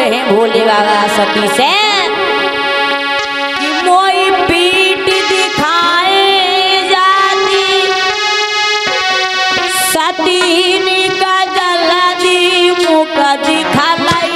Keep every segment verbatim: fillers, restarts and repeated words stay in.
रहे भोले बाबा सती से कि मोई पीठ दिखाए जाती सती का जल्दी मुख दिखा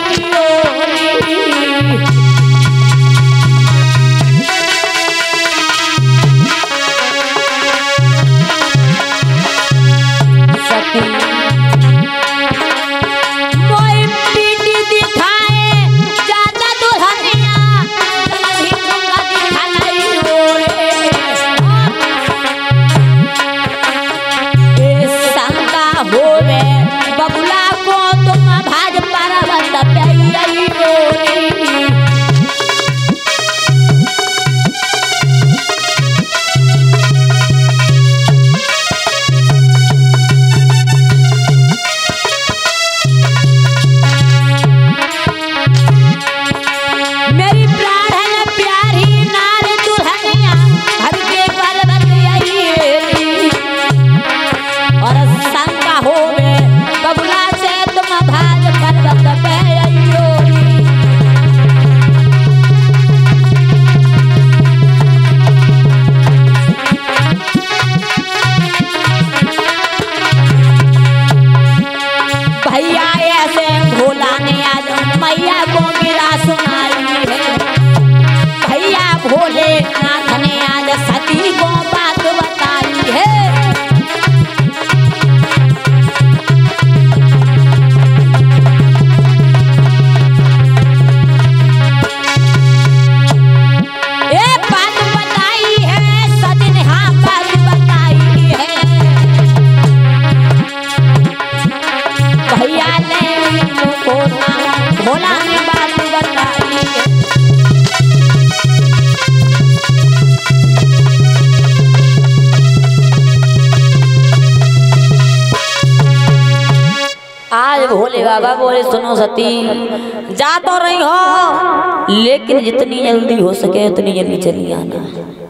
भोले बाबा बोले सुनो सती जा तो रही हो लेकिन जितनी जल्दी हो सके उतनी जल्दी चली आना।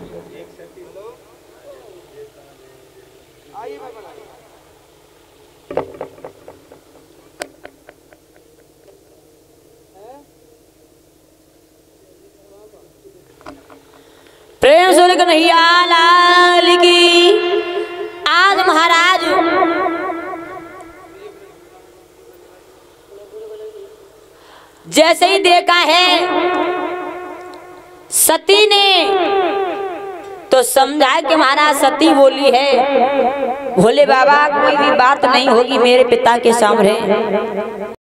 प्रेम से कन्हैया लाल की। आज महाराज जैसे ही देखा है सती ने तो समझा कि महाराज सती बोली है भोले बाबा कोई भी बात नहीं होगी मेरे पिता के सामने।